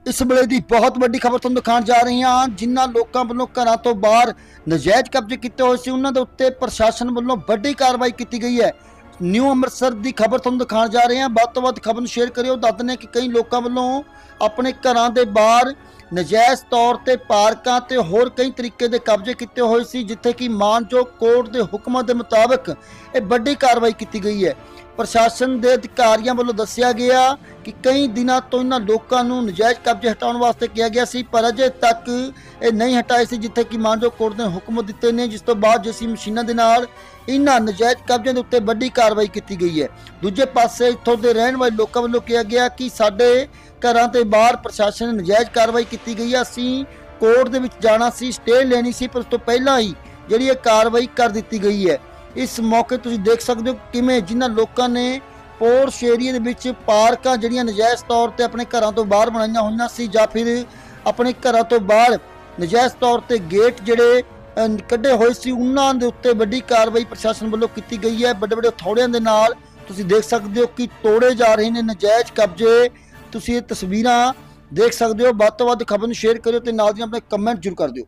इस वेले की बहुत वड्डी खबर तुहानूं दिखाउण जा रही हाँ। जिन्हां लोकां वल्लों घरां तो बाहर नजायज़ कब्जे किए हुए सी उन्हां दे उत्ते प्रशासन वल्लों वड्डी कार्रवाई की गई है। न्यू अमृतसर की खबर तुहानूं दिखाउण जा रहे हैं। वध तों वध खबर नूं शेयर करियो। दस दें कि कई लोकां वल्लों अपने घरां दे बाहर नजायज़ तौर पर पार्कां ते होर कई तरीके के कब्जे किए हुए सी, जिथे कि मानयोग कोर्ट के हुक्मां के मुताबिक ये वड्डी कार्रवाई की गई है। प्रशासन के अधिकारियों वालों दस्सिया गया कि कई दिनों तो इन्होंने लोगों को नजायज़ कब्जे हटाने वास्ते किया गया सी, पर अजे तक ये नहीं हटाए सी, जिथे कि मानयोग कोर्ट ने हुक्म दिते ने। जिस तो बाद जेसी मशीनों के नाल इन्हां नजायज़ कब्जे के उत्ते वड्डी कार्रवाई की गई है। दूजे पासे इत्थों के रहने वाले लोगों वालों कहा गया कि साडे घरां ते बाहर प्रशासन ने नजायज़ कार्रवाई की गई है, असीं कोर्ट दे विच जाना सी, स्टे लेनी सी, पर उस तो पहला ही जिहड़ी कार्रवाई कर दी गई है। इस मौके तुसीं देख सकते हो किवें जिन्हां लोकां ने पोर्श एरिए दे विच पार्कां जिहड़ियां नजायज़ तौर पर अपने घरां तो बाहर बनाईयां होईयां सी, जां फिर अपने घरां तो बाहर नजायज़ तौर पर गेट जिहड़े कड्ढे होए सी उन्हां दे उत्ते वड्डी कार्रवाई प्रशासन वल्लों की गई है। बड़े बड़े हथौड़ियां दे नाल तुसीं देख सकते हो कि तोड़े जा रहे हैं नजायज़ कब्जे। तुसीं ये तस्वीरां देख सकते हो। वध तों वध खबर नूं शेयर करियो ते नाल दी अपने कमेंट जरूर कर दिओ।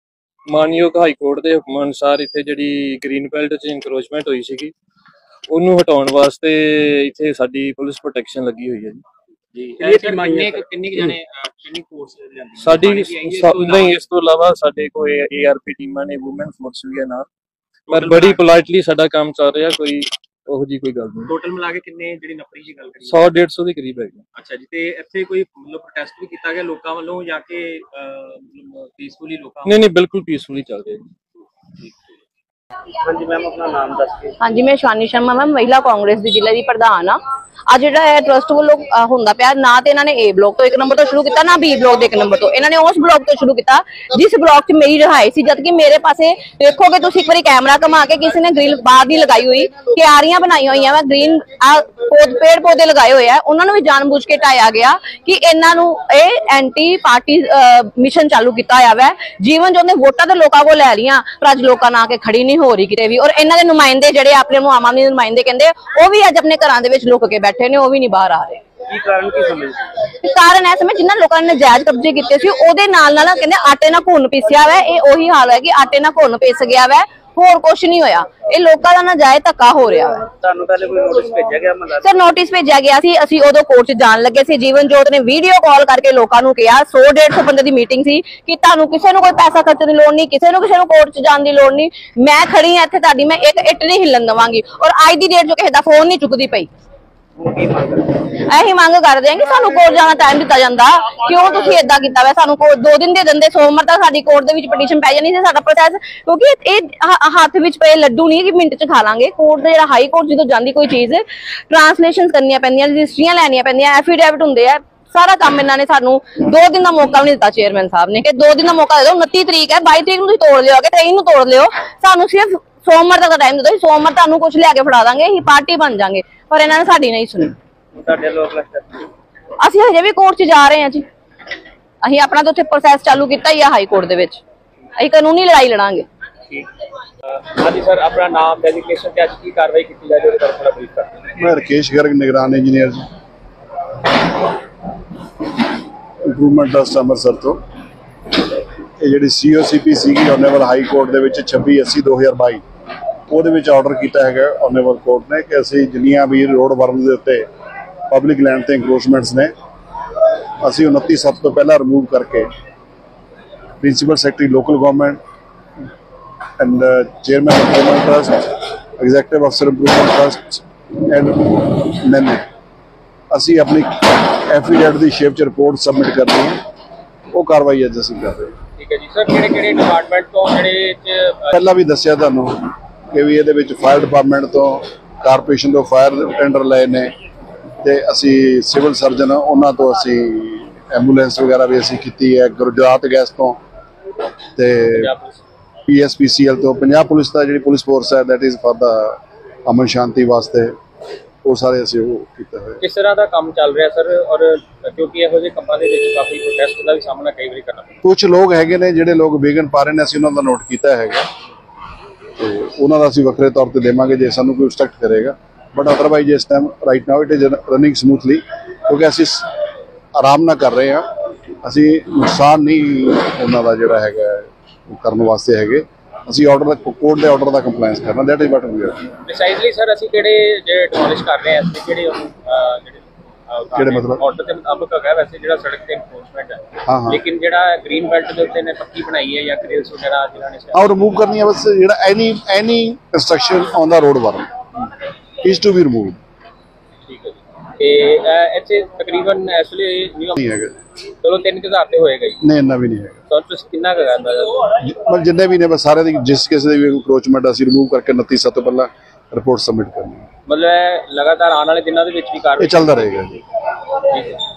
मानयोग हाई कोर्ट के हुक्म अनुसार इत्थे जिहड़ी ग्रीन बेल्ट च इंक्रोचमेंट हुई सीगी ਉਹਨੂੰ ਹਟਾਉਣ ਵਾਸਤੇ ਇੱਥੇ ਸਾਡੀ ਪੁਲਿਸ ਪ੍ਰੋਟੈਕਸ਼ਨ ਲੱਗੀ ਹੋਈ ਹੈ ਜੀ। ਇਹ ਟੀਮਾਂ ਕਿੰਨੀ ਜਣੇ ਕਿੰਨੀ ਫੋਰਸ ਜਾਂਦੀ ਸਾਡੀ ਨਹੀਂ, ਇਸ ਤੋਂ ਇਲਾਵਾ ਸਾਡੇ ਕੋਲ ARP ਟੀਮਾਂ ਨੇ, ਵੂਮਨ ਫੋਰਸ ਵੀ ਹੈ ਨਾਲ, ਪਰ ਬੜੀ ਪੋਲਾਈਟਲੀ ਸਾਡਾ ਕੰਮ ਚੱਲ ਰਿਹਾ, ਕੋਈ ਉਹੋ ਜੀ ਕੋਈ ਗੱਲ ਨਹੀਂ। ਟੋਟਲ ਮਿਲਾ ਕੇ ਕਿੰਨੇ ਜਿਹੜੀ ਨਫਰੀ ਦੀ ਗੱਲ ਕਰੀ 100-150 ਦੇ ਕਰੀਬ ਹੈਗੇ। ਅੱਛਾ ਜੀ, ਤੇ ਇੱਥੇ ਕੋਈ ਮਤਲਬ ਪ੍ਰੋਟੈਸਟ ਵੀ ਕੀਤਾ ਗਿਆ ਲੋਕਾਂ ਵੱਲੋਂ ਜਾਂ ਕਿ ਮਤਲਬ ਪੀਸਫੁਲੀ ਲੋਕਾਂ? ਨਹੀਂ ਬਿਲਕੁਲ ਪੀਸਫੁਲੀ ਚੱਲ ਰਿਹਾ ਜੀ। हाँ जी मैम, अपना नाम दस के। हाँ जी, मैं शानी शर्मा मैम महिला कांग्रेस की जिले की प्रधान हाँ। आज जो है ट्रस्ट वालों होंदा पिया ना तो इन्होंने A ब्लॉक तो 1 नंबर तो शुरू किया, ना B ब्लॉक के 1 नंबर तो इन्होंने उस ब्लॉक तो शुरू किया जिस ब्लॉक च मेरी रहाई सी। जबकि मेरे पासे देखोगे तुम एक बार कैमरा घुमा के किसी ने ग्रिल बाहर नहीं लगाई हुई, क्यारियां बनाई हुई हैं, ग्रीन पेड़ पौधे लगाए हुए हैं, उन्होंने भी जानबूझ के हटाया गया कि इन्हों एंटी पार्टी मिशन चालू किया हुआ है। जीवन जो वोटा तो लोगों को लै रही पर अज लोगों ना के खड़ी नहीं हो रही किते भी। और इन्हों के नुमाइंदे जिहड़े अपने आम आदमी नुमाइंदे कहते वो भी अज अपने घरां दे विच लुक के बैठे ने, वो भी नहीं बाहर आ रहे। कारण है समय जिन्होंने लोगों ने नजायज कब्जे किए सी ओदे नाल नाल कहंदे आटे नाल घुन पीसिया हुआ है। ये ओही हाल है कि आटे नाल घुन पिस गया हुआ है, होर कुछ नहीं होया। ये लोगों का नजायज धक्का हो रहा है। सर नोटिस भेजा गया सी, असीं उदों कोर्ट च जाण लगे सी। जीवन जोत ने वीडियो कॉल करके लोगों को कहा 100-150 बंदे की मीटिंग सी कि तुहानूं किसी नूं कोई पैसा खर्चण दी लोड़ नहीं, किसी नूं कोर्ट च जाण दी लोड़ नहीं, मैं खड़ी हां इत्थे, तुहाडी मैं एक इट नहीं हिलन देवांगी। और अज दी डेट च किसी दा फोन नहीं चुकदी पई। यही मांग करते हैं कि सानू कोर्ट जाना टाइम दिता जाता, क्यों तुसीं इदां कीता वा? सानू 2 दिन दे दिंदे, सोमवार तक साडी कोर्ट दे विच पटीशन पै जानी सी, साडा प्रोसैस, क्योंकि ये हाथ विच पे लड्डू नहीं कि मिंट च खा लांगे। कोर्ट दे जिहड़ा हाई कोर्ट जदों जांदी कोई चीज़ ट्रांसलेशन करनियां पैंदियां, रजिस्ट्रियां लैनियां पैंदियां, एफीडेविट हुंदे आ, सारा काम इन्होंने सानू 2 दिन का मौका भी नहीं दिता। चेयरमैन साहब ने कि 2 दिन का मौका दे दो, 29 तरीक है, 22 तरीक नूं तोड़ लिओ, 23 नूं तोड़ लिओ, सानू सिर्फ सोमवार तक का टाइम दे दो, सोमवार तुहानूं कुछ लिया के फड़ा दांगे, असीं पार्टी बन जांगे। पर इन्होंने साडी नहीं सुनी। असीं हजे भी कोर्ट च जा रहे हैं जी, असीं अपना तो उत्थे प्रोसैस चालू किया ही है हाई कोर्ट दे विच, असीं कानूनी लड़ाई लड़ांगे। हाँ जी सर, अपना नाम, डेजिग्नेशन ते आज की कार्रवाई की जा रही है थोड़ा ब्रीफ कर। मैं राकेश गर्ग, निगरान engineer ji, improvement trust Amritsar तो ये जिहड़ी COCP सीगी ऑनरेबल हाई कोर्ट दे विच 26/80/2022 ਉਹਦੇ ਵਿੱਚ ਆਰਡਰ ਕੀਤਾ ਹੈਗਾ ਆਨਰੇਬਲ ਕੋਰਟ ਨੇ ਕਿ ਅਸੀਂ ਜਿੰਨੀਆਂ ਵੀ ਰੋਡ ਵਰਮ ਦੇ ਉੱਤੇ ਪਬਲਿਕ ਲੈਂਡ ਤੇ ਇੰਕਰੋਚਮੈਂਟਸ ਨੇ ਅਸੀਂ 29/7 ਤੋਂ ਪਹਿਲਾਂ ਰਿਮੂਵ ਕਰਕੇ principal secretary local government and chairman improvement trust, executive ਅਫਸਰ ਇੰਪਰੂਵਮੈਂਟ ਟਰਸਟ ਐਂਡ ਮੈਨੇ ਅਸੀਂ ਆਪਣੀ ਐਫੀਡੇਵਿਟ ਦੀ ਸ਼ੇਪ 'ਚ ਰਿਪੋਰਟ ਸਬਮਿਟ ਕਰਨੀ ਹੈ। ਉਹ ਕਾਰਵਾਈ ਅੱਜ ਅਸੀਂ ਕਰ ਰਹੇ ਹਾਂ। ਠੀਕ ਹੈ ਜੀ ਸਰ, ਕਿਹੜੇ ਡਿਪਾਰਟਮੈਂਟ ਤੋਂ ਜਿਹੜੇ ਪਹਿਲਾਂ ਵੀ ਦੱਸਿਆ ਤੁਹਾਨੂੰ कि भी ये फायर डिपार्टमेंट तो कारपोरेशन तो फायर टेंडर लाए ने, ते असी सिविल सर्जन उन्होंने तो असी एंबूलेंस वगैरह भी असी की है, गुजरात गैस तो ते PSPCL तो पंजाब पुलिस का जी पुलिस फोर्स है दैट इज़ फॉर द अमन शांति वास्ते, वो सारे असी वो कीता है। किस तरह का काम चल रहा सर? और क्योंकि इहो ਜਿਹੇ ਕੰਮਾਂ ਦੇ ਵਿੱਚ ਕਾਫੀ ਪ੍ਰੋਟੈਸਟ ਦਾ ਵੀ ਸਾਹਮਣਾ ਕਈ ਵਾਰੀ ਕਰਨਾ ਪੈਂਦਾ। कुछ लोग हैगे ने ਜਿਹੜੇ लोग विघन पा रहे हैं, असी उन्होंने नोट किया है, तो उन्होंने असीं वक्रे तौर पर देवांगे जे सानू कोई इंस्ट्रक्ट करेगा। बट अदरवाइज इस time right now it is running smoothly, क्योंकि असीं आराम ना कर रहे हैं। ਅਸੀਂ ਨੁਕਸਾਨ ਨਹੀਂ ਉਹਨਾਂ ਦਾ ਜਿਹੜਾ ਹੈਗਾ ਉਹ ਕਰਨ ਵਾਸਤੇ ਹੈਗੇ। ਅਸੀਂ ਆਰਡਰ ਦਾ ਕੋਰਟ ਦੇ ਆਰਡਰ ਦਾ ਕੰਪਲਾਈਂਸ ਕਰਨਾ, that is what we are. Precisely sir ਅਸੀਂ ਕਿਹੜੇ ਜਿਹੜੇ ਡਿਮੋਲਿਸ਼ ਕਰ ਰਹੇ ਹਾਂ ਅਸੀਂ ਕਿਹੜੇ ਉਹਨੂੰ ਕਿਹੜੇ ਮਤਲਬ? ਆਰਡਰ ਦੇ ਮੁਤਾਬਕ ਹੈਗਾ ਵੈਸੇ ਜਿਹੜਾ ਸੜਕ ਤੇ ਇਨਫੋਰਸਮੈਂਟ ਹੈ, ਹਾਂ। ਲੇਕਿਨ ਜਿਹੜਾ ਗ੍ਰੀਨ ਬੈਲਟ ਦੇ ਉੱਤੇ ਨੇ ਪੱਕੀ ਬਣਾਈ ਹੈ ਜਾਂ ਗ੍ਰਿਲਸ ਵਗੈਰਾ ਜਿਹਨਾਂ ਨੇ ਔਰ ਰਿਮੂਵ ਕਰਨੀ ਹੈ ਬਸ। ਜਿਹੜਾ any construction on the road ਵਰਨ ਇਜ਼ ਟੂ ਬੀ ਰਿਮੂਵਡ। ਠੀਕ ਹੈ ਜੀ। ਤੇ ਇੱਥੇ ਤਕਰੀਬਨ ਇਸ ਵੇਲੇ ਨਹੀਂ ਹੈਗਾ, ਚਲੋ 3000 ਤੇ ਹੋਏਗਾ ਜੀ। ਨਹੀਂ ਇੰਨਾ ਵੀ ਨਹੀਂ ਹੈਗਾ। ਸਰ ਤੁਸੀਂ ਕਿੰਨਾ ਕੁ ਕਰਦਾ ਮਤਲਬ ਜਿੰਨੇ ਵੀ ਨੇ ਬਸ ਸਾਰੇ ਦੀ ਜਿਸ ਕਿਸੇ ਦੇ ਵੀ ਅਪਰੋਚਮੈਂਟ ਅਸੀਂ ਰਿਮੂਵ ਕਰਕੇ 29 ਤੋਂ ਪਹਿਲਾਂ ਰਿਪੋਰਟ ਸਬਮਿਟ ਕਰਨੀ ਹੈ। ਮਤਲਬ ਇਹ ਲਗਾਤਾਰ ਆਉਣ ਵਾਲੇ ਦਿਨਾਂ ਦੇ ਵਿੱਚ ਵੀ ਇਹ ਕਾਰਵਾਈ ਚੱਲਦਾ ਰਹੇਗਾ ਜੀ। ਠੀਕ ਹੈ।